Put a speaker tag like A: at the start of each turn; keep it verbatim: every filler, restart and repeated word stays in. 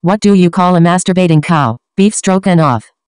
A: What do you call a masturbating cow? Beef stroke and off.